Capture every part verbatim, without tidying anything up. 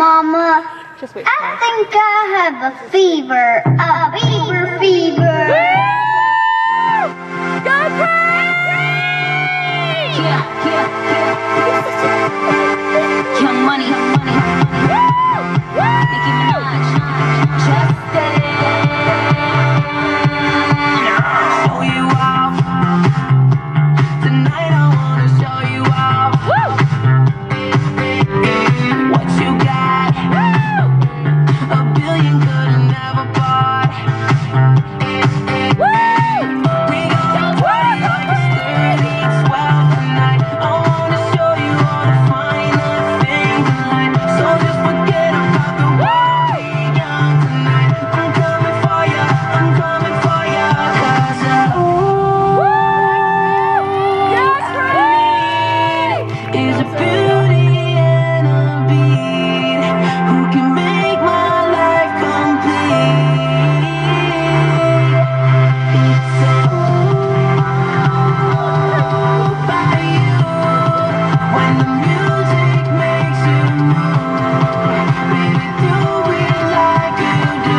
Mama. Just wait. I think I have a fever, a fever, fever. Go Craig! Yeah, yeah, yeah. Young Money, Young Money. Nicki Minaj, Justin. Show you off. Tonight I wanna show you off. What you got? A billion could've never bought. We gon' party like it's thirty twelve tonight. I wanna show you all the finer things in life. So just forget about the world. We young tonight. I'm coming for ya, I'm coming for ya. 'Cause uh, ooh, Yes, Craig! is a beauty and a beat who can make my life complete. It's all by you. When the music makes you move, baby, do it like you do.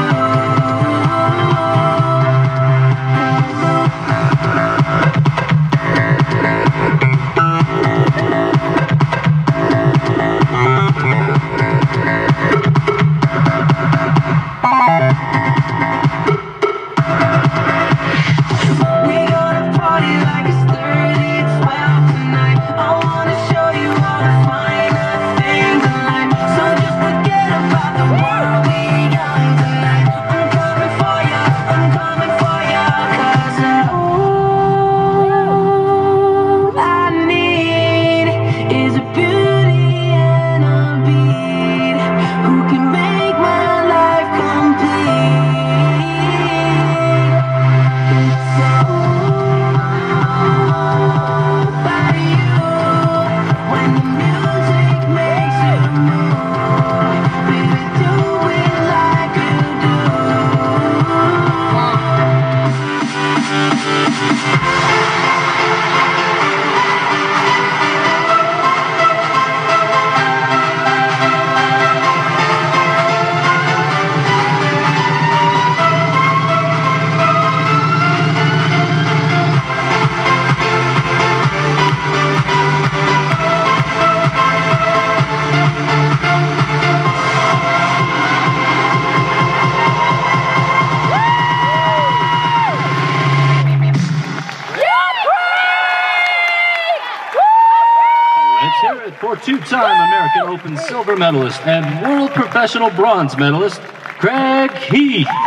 We gonna party like it's thirty twelve tonight. I wanna show you all the finer things in life. So just forget about the world. We young tonight. I'm coming for ya, I'm coming for ya. 'Cause uh, all I need is a beauty and a beat who can make my life complete. It's all by you. When the music makes you move, baby, do it like you do. Let's hear it for two-time American Open silver medalist and world professional bronze medalist, Craig Heath.